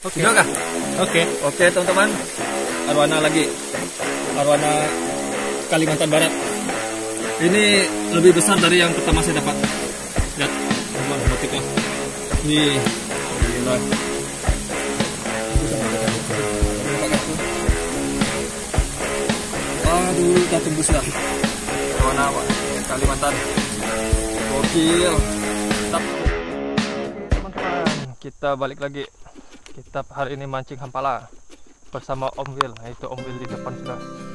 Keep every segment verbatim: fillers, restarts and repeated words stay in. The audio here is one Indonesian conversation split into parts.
Oke. Sudah kah? Oke. Oke teman-teman, arwana lagi, arwana Kalimantan Barat. Ini lebih besar dari yang pertama saya dapat. Lihat, teman-teman, motifnya. Nih, gila. Aduh, kita tembus dah. Arwana Kalimantan. Gokil. Teman-teman, kita balik lagi. Kita hari ini mancing hampala bersama Om Will. Nah, itu Om Will di depan sudah.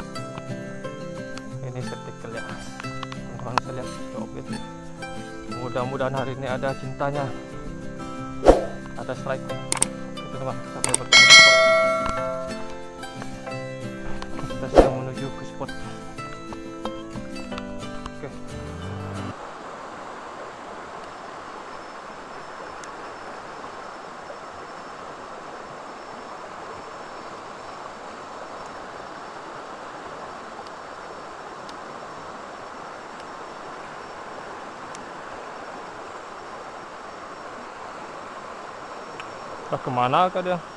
Ini vertikal ya. Teman-teman bisa lihat itu Om Will. Mudah-mudahan hari ini ada cintanya. Ada strike. Itu teman, sampai bertemu di spot. Kita sedang menuju ke spot. Oke. Entah kemana kah dia?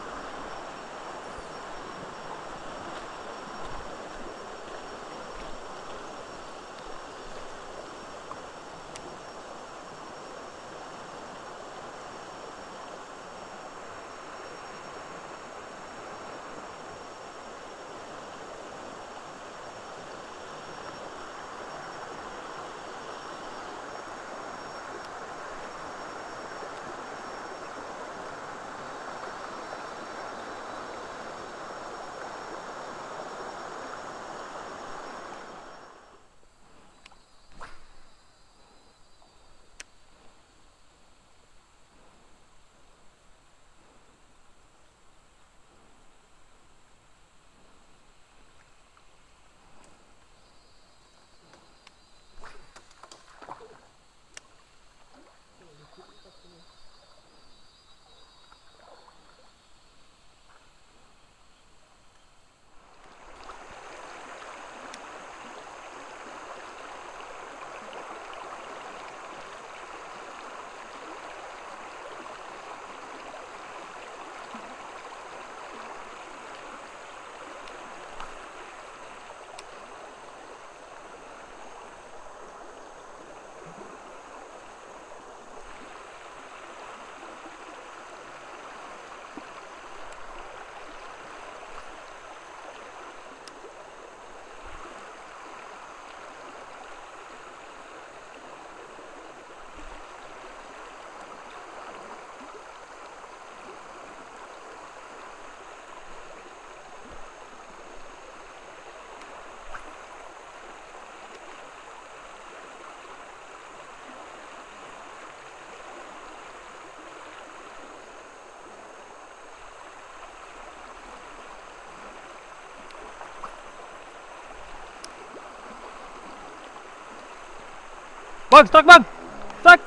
Bang, strike bang, strike.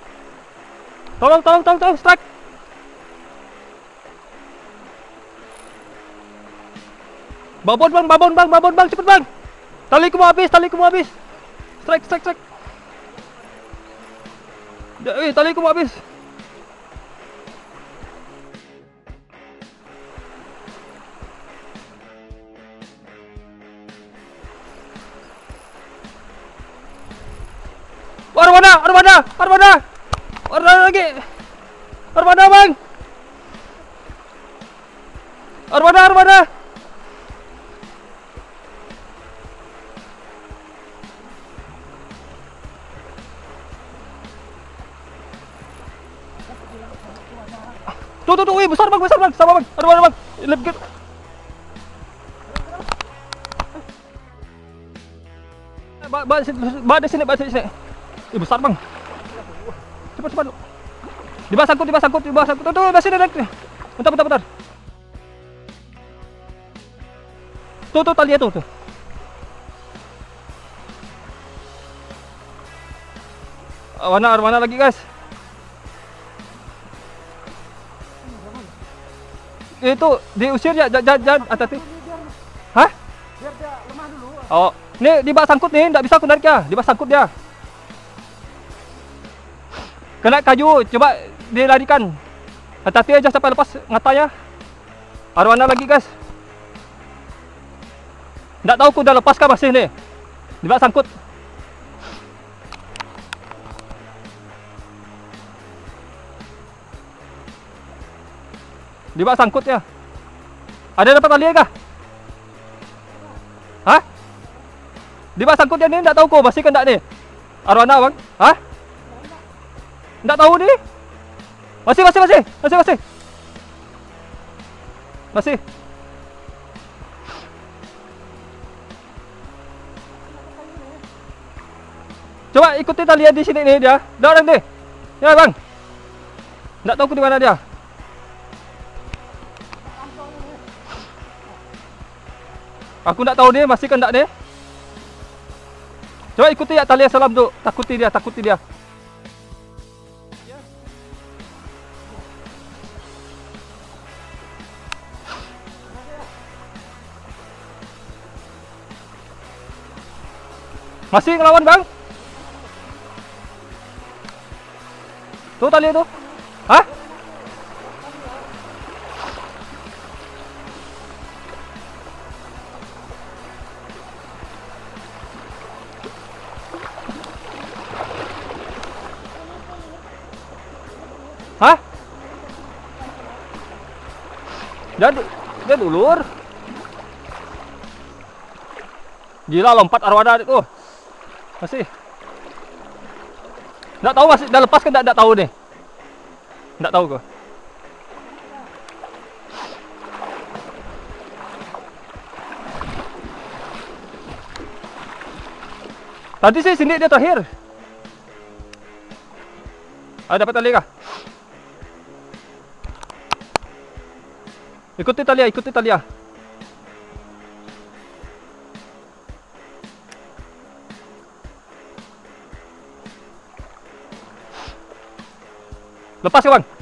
Tolong, tolong, tolong, tolong, strike. Babon bang, babon bang, babon bang, cepet bang. Taliku mau habis, taliku mau habis. Strike, strike, strike. Eh, taliku mau habis. Arwana, arwana, arwana, arwana lagi, arwana bang, arwana, arwana. Tuh, tuh, tuh, wih, besar bang, besar bang, sama bang, arwana bang, lebih gede. Ba, ba, ba, di sini, ba, di sini. Ih, besar bang. Cepat cepat. Di bawah sangkut, di bawah sangkut, di bawah sangkut. Tuh, tuh, di sini naik. Bentar, bentar, bentar. Tuh, tuh, tali itu tuh. Arwana, arwana lagi guys. Itu diusir ya, jangan, jangan, hati-hati. Hah? Biar dia lemah dulu. Oh, ini di bawah sangkut nih, nggak bisa aku narik ya, di bawah sangkut dia. Kena kayu, coba dilarikan. Hati-hati aja sampai lepas matanya. Arwana lagi guys. Nggak tahu aku udah lepas kah masih nih. Di bawah sangkut. Di bawah sangkut ya. Ada dapat tali kah? Hah? Di bawah sangkut ya nih, nggak tahu kok masih kan nggak nih. Arwana bang? Hah? Nggak tahu nih. Masih masih masih masih masih. Masih. Coba ikuti talian di sini nih dia. Dah orang deh. Ya bang. Nggak tahu aku di mana dia. Aku nggak tahu nih masih kan nggak nih. Coba ikuti ya talian salam tuh. Takuti dia, takuti dia. Masih ngelawan bang? Tuh tali itu. Hah? Hah? Dia, dia dulur. Gila lompat arwana itu. Masih. Nggak tahu masih, udah lepas kan nggak tahu nih. Nggak tahu kok. Tadi sih sini dia terakhir. Ada dapat tali kah? Ikuti tali, ikuti tali. Lepas ya bang.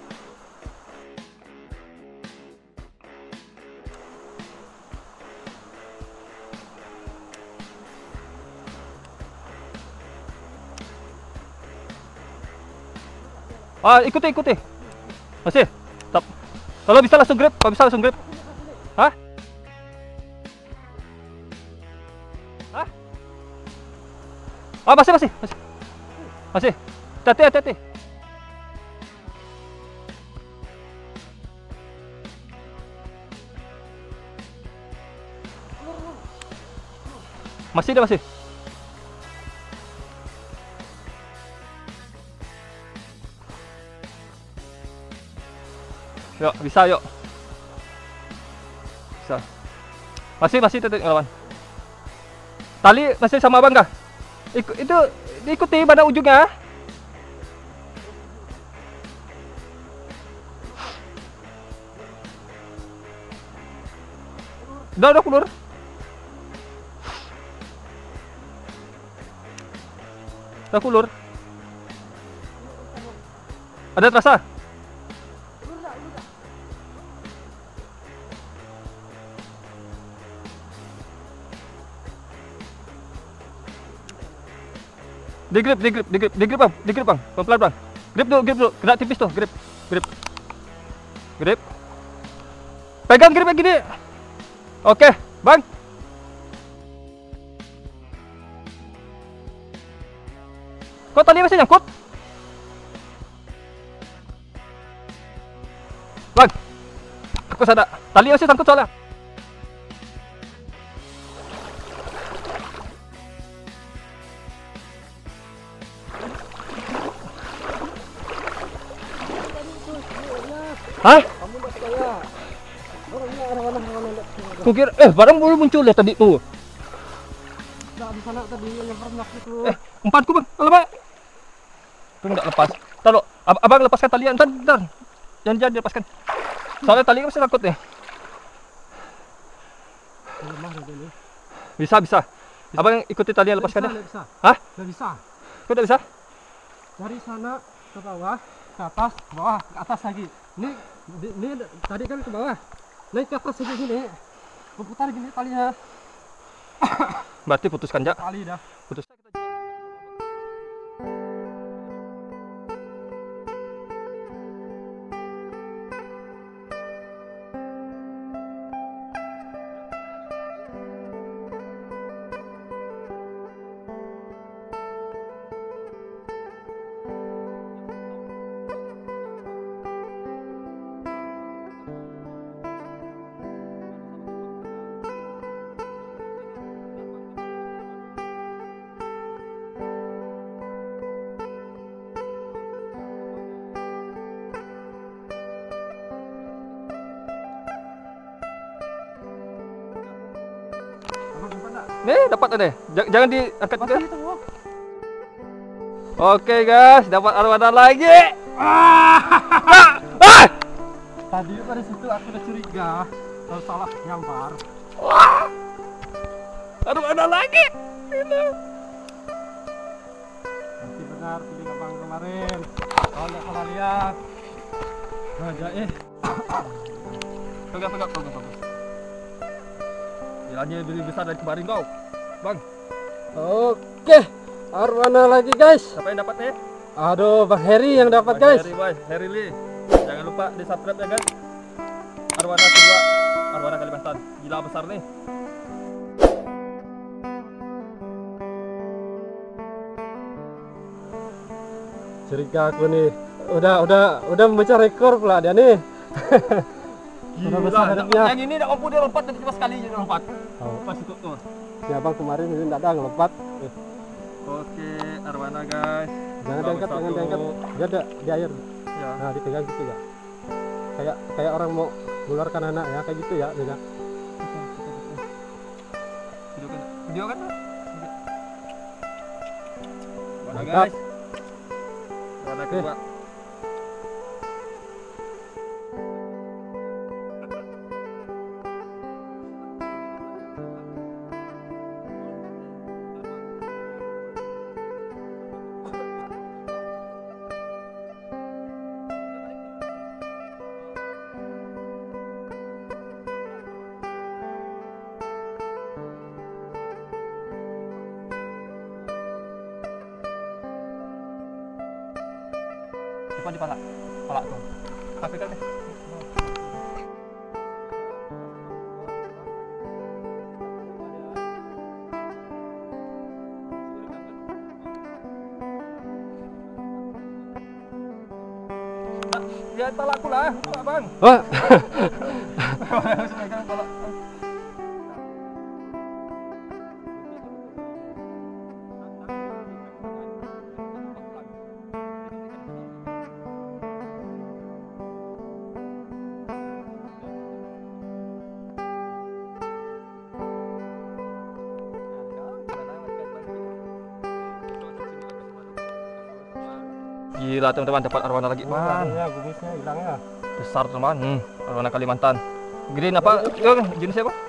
Ah, ikuti, ikuti. Masih. Stop. Kalau bisa langsung grip, kalau bisa langsung grip. Hah? Hah? Ah, masih, masih, masih. Masih. Hati-hati, hati-hati. Masih dia masih. Yuk, bisa yuk. Bisa. Masih masih tetap ngelawan. Tali masih sama abang kah? Ikut itu diikuti mana ujungnya? Udah udah keluar. Udah keluar. Ada terasa? Di grip, di grip, di grip, di grip bang, di grip bang, pelan-pelan bang. Grip dulu, grip dulu, kena tipis tuh, grip, grip, grip. Pegang gripnya gini. Oke, bang. Kok tali masih nyangkut? Bang, aku sadar, tali masih sangkut soalnya. Hah? Kamu nggak percaya? Orangnya orang-orang orang Kukira, eh barang baru muncul ya tadi tuh. nggak di sana tadi yang pernah itu. Eh, umpanku bang, lepas. Itu nggak lepas. Taruh, ab abang lepaskan talian, ntar, ntar. Jangan jangan dilepaskan. Soalnya tali masih takut nih. Lemah ini. Bisa bisa. Abang ikuti talian, lepaskan ya. Nggak bisa. Hah? Nggak bisa. Kok nggak bisa? Dari sana ke bawah, ke atas, ke bawah, ke atas lagi. Ini, ini tadi kan ke bawah, naik ke atas lagi gini. Berputar gini talinya. Berarti putuskan jak. Tali dah. Putus. Nih dapat nih. J- jangan diangkat juga. Masih itu, Bang. Oke guys, dapat arwana lagi. Ah! Ah! Tadi dari situ aku udah curiga kalau salah nyambar. Wah! Arwana lagi. Ini. Masih benar pilih abang kemarin. Kalau nggak salah lihat. Raja eh. Pegang, pegang, bagus, bagus. Kiranya lebih besar dari kemarin kau, Bang. Oke, arwana lagi guys. Siapa yang dapat nih? Aduh, Bang Heri yang dapat Bang guys. Heri, boy. Heri Lee. Jangan lupa di subscribe ya guys. Arwana kedua, arwana Kalimantan. Gila besar nih. Curiga aku nih. Udah, udah, udah memecah rekor pula dia nih. Udah besar Gila, harinya. yang ini tidak mampu dia lompat tapi cuma sekali aja dia lompat. Oh. Pas itu tuh. Ya bang kemarin ini tidak ada ngelompat. Eh, Oke, arwana guys. jangan Bagus diangkat, jangan satu. diangkat. Dia ada di air. Ya. Nah, dipegang gitu ya. Kayak kayak orang mau mengeluarkan anak ya, kayak gitu ya, beda. Video kan? Video kan? Arwana Mantap. guys. Arwana kedua. Coba di pala, pala tuh. Tapi kan deh. Ya pala aku lah, Pak Bang. Wah, Harus megang pala. Gila teman-teman, dapat arwana lagi, Man. ya gumisnya hilang ya. Besar teman. Hmm, arwana Kalimantan. Green apa? Jenisnya apa?